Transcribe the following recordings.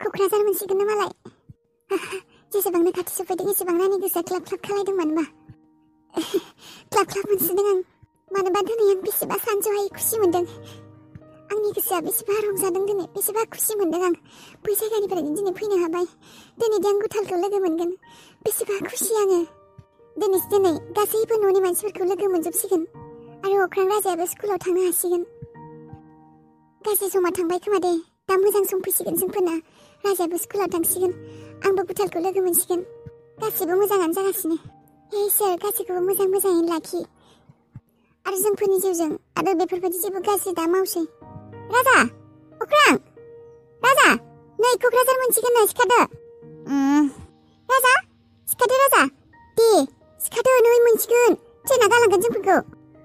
क'क्राझार मोनसिगोन मालाय जेसेबांनो खाथि सफैदों एसेबांनो आंनि गोसोआ क्लाब क्लाब खालायदोंमोन मा क्लाब क्लाब मोनसिदों आं मानोबा दिनै आं बेसेबा सानजौहाय खुसि मोनदों आंनि गोसोआ बेसेबा रंजादों दिनै बेसेबा खुसि मोनदों आं बै जायगानिफ्राय दिनै फैनो हाबाय दिनै आं गुथालखौ लोगो मोनगोन बेसेबा खुसि आङो दिनै गासैबो न'नि मानसिफोरखौ लोगो मोनजोबसिगोन आरो अख्रां राजायाबो स्कुलाव थांनो हासिगोन गाज्रि समा थांबाय खोमा दे दा मोजां सम फैसिगोन जोंफोरना राजायाबो स्कुलाव थांसिगोन आंबो गुथालखौ लोगो मोनसिगोन गासिबो मोजाङानो जागासिनो हे इसोर गासैखौबो मोजाङैनो लाखि आरो जोंफोरनि जिउजों आरो बेफोरबायदि जेबो गाज्रि दा मावसै राजा अख्रां राजा नै क'क्राझार मोनसिगोन ना सिखादो राजा सिखादो राजा दे सिखादो नै मोनसिगोन ट्रेना गालांगोन जोंफोरखौ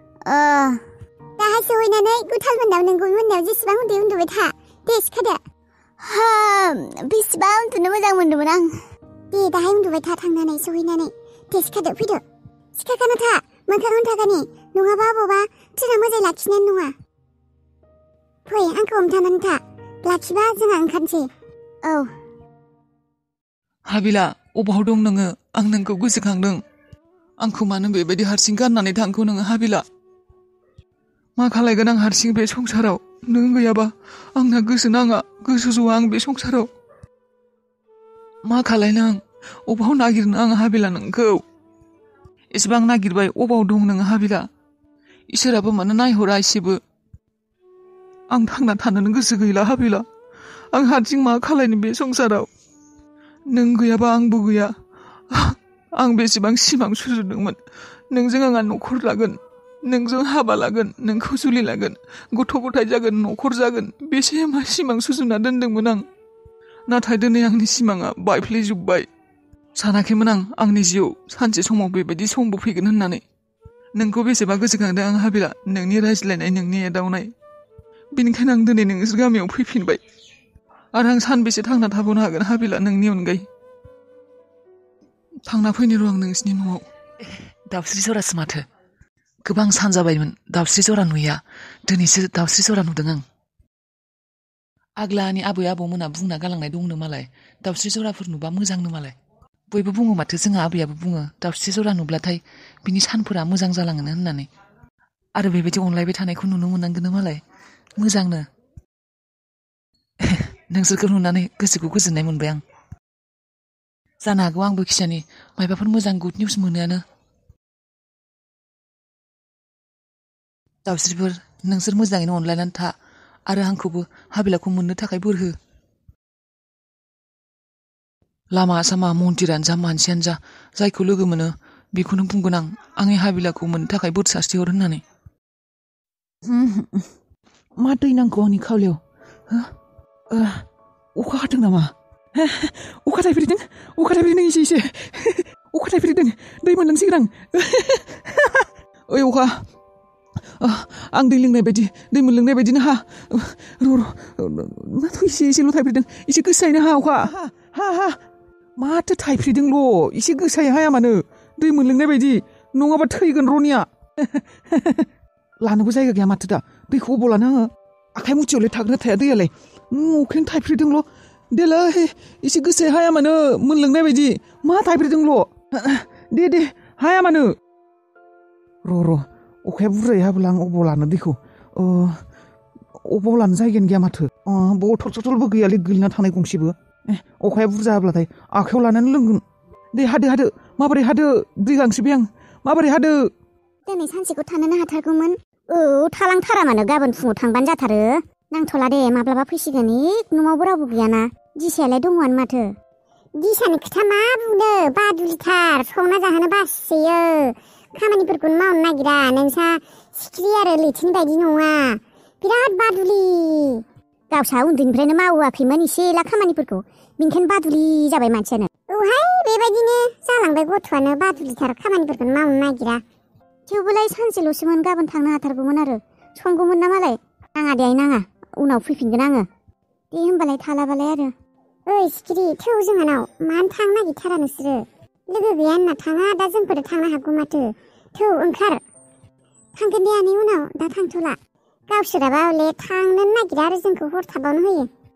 दाहाय सहैनानै गुथाल मोननाव नोंगुमै मोननाव जेसेबां उन्दुबाय था दे सिखादो बेसेबा उन्दुनो मोजां मोनदोंमोन आं दे दाहाय उन्दुबाय था थांनानै सहैनानै दे सिखादो फैदो सिखाखाना था मोखां उन्थागानि नङाबा अबावबा ट्रेना मोजां लाखिनायानो नङा फै आंखौ हमथानानै था लाखिबा जोंहा ओंखारनोसै औ हाबिला अबाव दं नोङो आं नोंखौ गोसोखांदों आंखौ मानो बेबायदि हारसिं गारनानै थांखो नोङो हाबिला मा खालायगोन आं हारसिं बे संसाराव नों गैयाबा आंना गोसो नाङा गोसो ज'आ आं बे संसाराव मा खालायनो आं अबाव नागिरनो आं हाबिला नोंखौ एसेबां नागिरबाय अबाव दं नोङो हाबिला इसोराबो मानो नायहरा एसेबो आं थांना थानोनो गोसो गैला हाबिला आं हारसिं मा खालायनो बे संसाराव नों गैयाबा आंबो गैया आं बेसेबां सिमां सुजुदोंमोन नोंजों आंहा न'खर लागोन नोंजों हाबा लागोन नोंखौ जुलि लागोन गथ' गथाय जागोन न'खर जागोन बेसे मा सिमां सुजुना दोनदोंमोन आं नाथाय दिनै आंनि सिमाङा बायफ्लेजोब्बाय सानाखैमोन आं आंनि जिउ सानसे समाव बेबायदि समबो फैगोन होननानै नोंखौ बेसेबा गोसोखांदों आं हाबिला नोंनि रायज्लायनाय नोंनि एदावनाय बेनिखायनो आं दिनै नोंसोर गामियाव फैफिनबाय आरो आं सानबेसे थांना थाबावनो हागोन हाबिला नोंनि अनगायै थांना फैनो र' आं नोंसिनि न'आव दाउस्रि जरासो माथो गोबां सान जाबायमोन दाउस्रि जरा नुयैया दिनैसो दाउस्रि जरा नुदों आं आग्लानि आबै आबौमोना बुंना गालांनाय दंनो मालाय दाउस्रि जराफोर नुबा मोजांनो मालाय बयबो बुङो माथो जोंहा आबैयाबो बुङो दाउस्रि जरा नुब्लाथाय बिनि सानफोरा मोजां जालाङोनो होननानै आरो बेबायदि अनलायबाय थानायखौ नुनो मोननांगोन मालाय मोजांनो नोंसोरखौ नुनानै गोसोखौ गोजोननाय मोनबाय आं जानो हागौ आंबो खिसानि मायबाफोर मोजां गुड निउस मोनोआनो दाउस्रिफोर नोंसोर मोजाङैनो अनलायनानै था आरो आंखौबो हाबिलाखौ मोननो थाखाय बोर हो लामा सामा मन्दिरानो जा मानसियानो जा जायखौ लोगो मोनो बेखौनो बुंगोन आं आंनि हाबिलाखौ मोननो थाखाय बोर सारस्रिहर होननानै मा दै नांगौ आंनि खावलायाव अखा हादों नामा अखा थाइफ्रिदों एसे अखा थाइफ्रिदों दै मोनलोंसिगोन आं ओइ अखा आं दै मोनलोंनाय बायदिनो हा माथो एसेल' थाइफ्रिदों एसे गोसायैनो हा अखा हा माथो थाइफ्रिदोंल' एसे गोसायै हाया मानो दै मोनलोंनाय बायदि नङाबा थैगोन रनिया लानोबो जायगा गैया माथो दा दैखौ अबाव लानो आङो आखाइ मुथियावलाय थागोन थाया दैयालाय अखायानो थाइफ्रिदोंल' देलाय एसे गोसायै हाया मानो मोनलोंनाय बायदि मा थाइफ्रिदोंल' दे हाया मानो र' अखाया बुरजायै हाबोला आं अबाव लानो दैखौ अबाव लानो जायगायानो गैया माथो बथल सथलबो गैयालै गोलैना थानाय गंसेबो अखाया बुरजा हाब्लाथाय आखायाव लानानै लोंगोन दे हादो माबोरै हादो दै गांसोबाय आं माबोरै हादो दिनै सानसेखौ थानोनो हाथारगौमोन थालांथारा मानो गाबोन फुङाव थांबानो जाथारो नांथ'ला दे माब्लाबा फैसिगोन न'आवबो रावबो गैयाना दिसायालाय दङआनो माथो दिसानि खोथा मा बुंनो बादुलिथार संना जाहोनो बासोयो खामानिफोरखौनो मावनो नागिरा नोंसा सिखिरि आरो लैथोनि बायदि नङा बिराद बादुलि गावसा उन्दैनिफ्रायनो मावाखैमोन एसे एला खामानिफोरखौ बेनिखायनो बादुलि जाबाय मानसियानो औहाय बेबायदिनो जालांबाय गथ'आनो बादुलिथार खामानिफोरखौनो मावनो नागिरा थेवबोलाय सानसेल'सोमोन गाबोन थांनो हाथारगौमोन आरो संगौमोन ना मालाय नाङा दे नाङा उनाव फैफिनगोन आङो दे होमबालाय थालाबालाय आरो ओइ सिखिरि थौ जोंहानाव मानो थांनो नागिरथारा नोंसोरो लोगो गैया होनना थाङा दा जोंफोर थांनो हागौ माथो थौ ओंखार थांगोन दे आनै उनाव दा थांथ'ला गावसोराबा हले थांनो नागिरा आरो जोंखौ हर थाबावनो होयो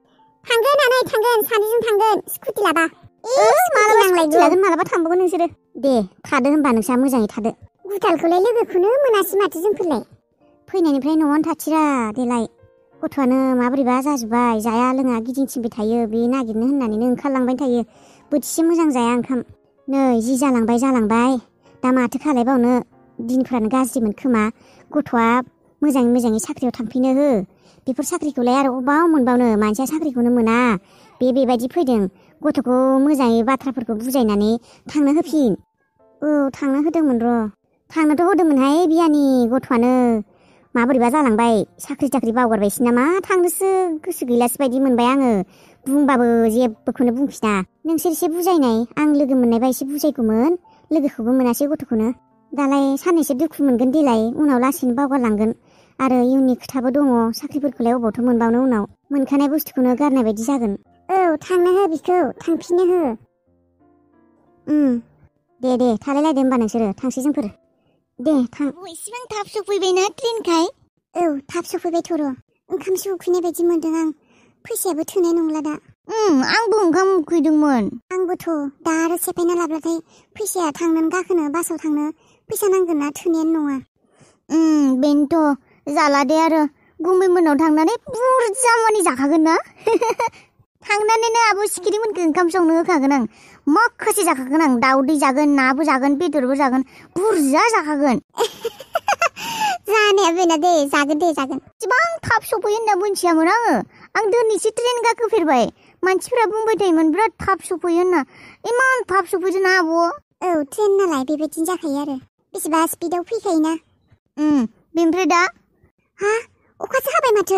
थांगोन आनै थांगोन सानैजों थांगोन स्कुटि लाबा स्कुटि लागोन मालाबा थांबावगोन नोंसोरो दे थादो होनबा नोंसा मोजाङै थादो गुटालखौलाय लोगोखौनो मोनासै माथो जोंफोरलाय फैनायनिफ्राय न'आवनो थाथिरा देलाय गथ'आनो माबोरैबा जाजोब्बाय जाया लोङा गिदिंथिंबाय थायो बे नागिरनो होननानैनो ओंखारलांबाय थायो बोथिसे मोजां जाया ओंखाम नै जि जालांबाय दा माथो खालायबावनो दिनफ्रानो गाज्रिमोन खोमा गथ'आ मोजाङै साख्रियाव थांफिनो हो बेफोर साख्रिखौलाय आरो अबाव मोनबावनो मानसिया साख्रिखौनो मोना बेबायदि फैदों गथ'खौ मोजाङै बाथ्राफोरखौ बुजायनानै थांनो होफिन औ थांनो होदोंमोन र' थांनोथ' होदोंमोनहाय बियानि गथ'आनो माबोरैबा जालांबाय साख्रि बावगारबायसो नामा थांनोसो गोसो गैलासो बायदि मोनबाय आङो बुंबाबो जेबोखौनो बुंफिना नोंसोर एसे बुजायनाय आं लोगो मोननायबा एसे बुजायगौमोन लोगोखौबो मोनासै गथ'खौनो दालाय साननैसो दुखु मोनगोन देलाय उनाव लासैनो बावगारलांगोन आरो इयुननि खोथाबो दङ साख्रिफोरखौलाय अबावथ' मोनबावनो उनाव मोनखानाय बुस्थुखौनो गारनाय बायदि जागोन औ थांनो हो बिखौ थांफिननो हो दे थालायलायदो होमबा नोंसोरो थांसै जोंफोर दे थां इसिबां थाब सफैबायना ट्रेनखाय औ थाब सफैबायथ' र' ओंखामसो उखैनाय बायदि मोनदों आं फैसायाबो थोनाय नंला दा आंबो ओंखाम उखैदोंमोन आंबोथ' दा आरो सेफायना लाब्लाथाय फैसाया थांनानै गाखोनो बासाव थांनो फैसा नांगोन ना थोनायानो नङा बेनोथ' जाला दे आरो गुमै मोननाव थांनानै बुरजा मानि जाखागोन ना थांनानैनो आब' सिखिरिमोनखौ ओंखाम संनो होखागोन आं माखासे जाखागोन आं दाउदै जागोन नाबो जागोन बेदरबो जागोन बुरजा जाखागोन जानाया बेना दे जागोन इसिबां थाब सफैयो होनना मिथियामोन आं दिनैसो ट्रेन गाखोफेरबाय मानसिफोरा बुंबाय थायोमोन बिराद थाब सफैयो होनना इमान थाब सफैदों ना आब' औ ट्रेन नालाय बेबायदिनो जाखायो आरो बेसेबा स्पिडाव फैखायोना बेनिफ्राय दा हा अखासो हाबाय माथो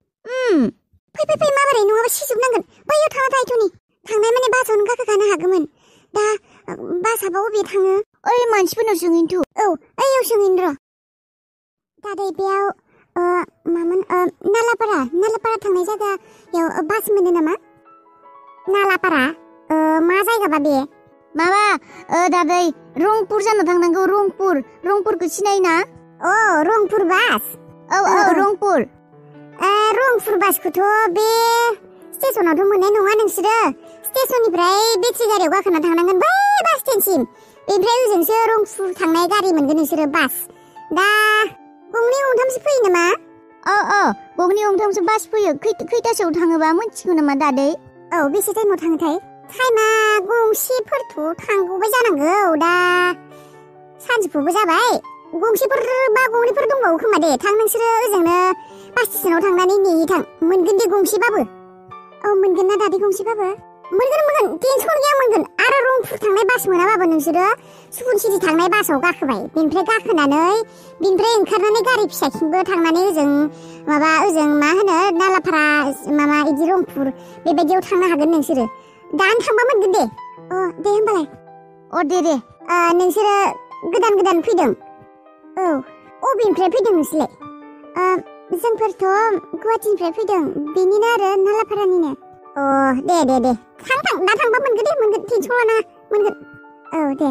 फै माबोरै नङाबा सिजोबनांगोन बैयाव थाङा थायथ'नि थांनाय माने बासावनो गाखोखानो हागौमोन दा बासाबा अबे थाङो ओइ मानसिफोरनाव सोंहैनोथ' औ ओइयाव सोंहैनो र' दादै बेयाव मामोन नालापारा थांनाय जायगायाव बास मोनो नामा नालापारा मा जायगाबा बे माबा दादै रंपुर जाना थांनांगौ रंपुरखौ सिनायोना अ रंपुर बास औ रंपुर रंपुर बासखौथ' बे स्टेसनावथ' मोननाय नङा नोंसोरो स्टेसननिफ्राय बेटारि गारियाव गाखोना थांनांगोन बै बास स्टेन्डसिम बेनिफ्राय ओजोंसो रंपुर थांनाय गारि मोनगोन नोंसोरो बास दा गंनै गंथामसो फैयो नामा गंनै गंथामसो बास फैयो खैथासोआव थाङोबा मिथिगौ नामा दादै औ बेसे टाइमाव थाङोथाय टाइमा गंसेफोरथ' थांगौबाय जानांगौ दा सानजौफुबो जाबाय गंसेफोर बा गंनैफोर दंबावो खोमा दे थां नोंसोरो ओजोंनो बास स्टेसनाव थांनानै नेहैथां मोनगोन दे गंसेबाबो औ मोनगोन ना दादै गंसेबाबो मोनगोन टेनसन गैया मोनगोन आरो रंपुर थांनाय बास मोनाबाबो नोंसोरो सुबुनसिरि थांनाय बासाव गाखोबाय बेनिफ्राय गाखोनानै बेनिफ्राय ओंखारनानै गारि फिसाथिंबो थांनानै ओजों मा होनो नालापारा माबा इदि रंपुर बेबायदियाव थांनो हागोन नोंसोरो दानो थांबा मोनगोन दे दे होमबालाय दे नोंसोरो गोदान फैदों औ अबेनिफ्राय फैदों नोंसोरलाय जोंफोरथ' गुवाहाटीनिफ्राय फैदों बेनिनो आरो नालापारानिनो दे थां दा थांबा मोनगोन टेनसन लानाङा मोनगोन औ दे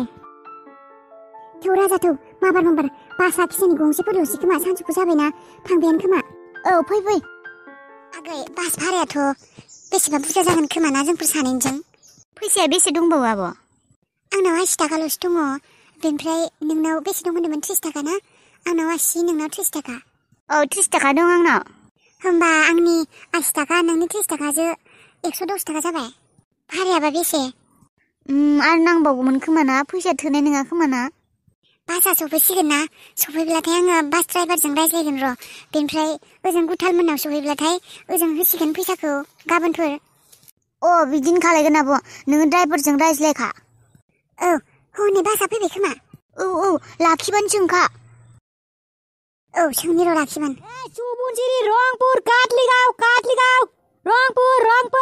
थौ राजाथौ माबार बासा खिसानि गंसेफोरल'सै खोमा सानजौफु जाबायना थांबायानो खोमा औ फै आगै बास भारायाथ' बेसेबा बुरजा जागोन खोमा ना जोंफोर सानैजों फैसाया बेसे दंबावो आब' आंनाव 80 थाखाल'सो दङ बेनिफ्राय नोंनाव बेसे दं होनदोंमोन 30 थाखा ना आंनाव 80 नोंनाव 30 थाखा औ 30 थाखा दं आंनाव होमबा आंनि 80 थाखा नोंनि 30 थाखाजो 110 थाखा जाबाय भारायाबा बेसे आरो नांबावगौमोन खोमा ना फैसा थोनाय नङा खोमा ना बासा सफैसिगोन ना सफैब्लाथाय आङो बास ड्राइभारजों रायज्लायगोन र' बेनिफ्राय ओजों गुथालमोननाव सफैब्लाथाय ओजों होसिगोन फैसाखौ गाबोनफोर बिदिनो खालायगोन आब' नोङो ड्राइभारजों रायज्लायखा औ हनै बासा फैबाय खोमा औ लाखिबानो सोंखा औ सोंनि र' लाखिबानो सुबुनसिरि रंपुर काटलिगाव रंपुर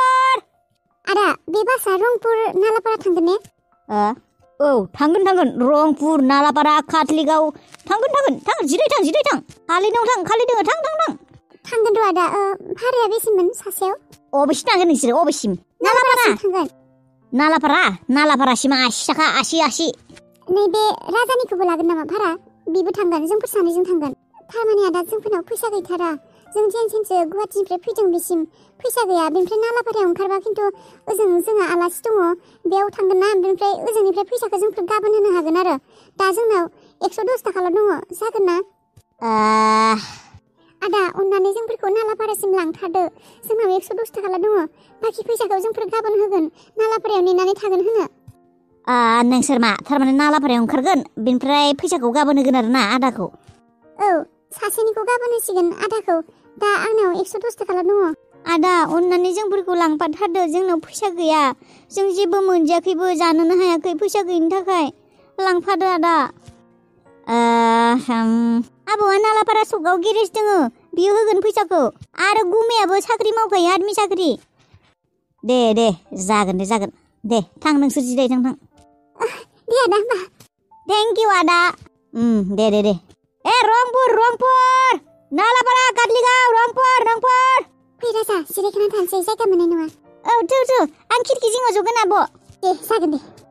आदा बे बासा रंपुर नालापारा थांगोन ने औ थांगोन रंपुर नालापारा काटलिगाव थांगोन जिराय थां खालि दङ थां थांगोन र' आदा भाराया बेसेमोन सासेयाव अबेसिम थांगोन नोंसोरो अबेसिम नालापारासिम 80 थाखा 80 नैबे राजानिखौबो लागोन नामा भारा बेबो थांगोन जोंफोर सानैजों थांगोन थारमाने आदा जोंफोरनाव फैसा गैथारा जों जेनसेनसो गुवाहाटीनिफ्राय फैदों बेसिम फैसा गैया बेनिफ्राय नालापारायाव ओंखारबा खिन्थु ओजों जोंहा आलासि दङ बेयाव थांगोन ना बेनिफ्राय ओजोंनिफ्राय फैसाखौ जोंफोर गाबोन होनो हागोन आरो दा जोंनाव 110 थाखाल' दङ जागोन ना आदा अन्नानै जोंफोरखौ नालापारासिम लांथारदो जोंनाव 110 थाखाल' दङ बाखि फैसाखौ जोंफोर गाबोन होगोन नालापारायाव नेनानै थागोन होनो नोंसोर मा थारमाने नालापारायाव ओंखारगोन बेनिफ्राय फैसाखौ गाबोन होगोन आरो ना आदाखौ औ सासेनिखौ गाबोन होसिगोन आदाखौ दा आंनाव 110 थाखाल' दङ आदा अन्नानै जोंफोरखौ लांफाथारदो जोंनाव फैसा गैया जों जेबो मोनजायाखैबो जानोनो हायाखै फैसा गैयिनि थाखाय लांफादो आदा आबौआ नालापारा सकआव गेरेज दोङो बियो होगोन फैसाखौ आरो गुमैयाबो साख्रि मावखायो आर्मि साख्रि दे जागोन दे थां नोंसोर जिराय थां दे आदा होमबा थेंक इउ आदा दे रंपुर नालापारा काटलिगाव रंपुर फै राजा जिरायखाना थानोसै जायगा मोननाय नङा औ थौ आं खिरखि जिङाव जगोन आब' दे जागोन दे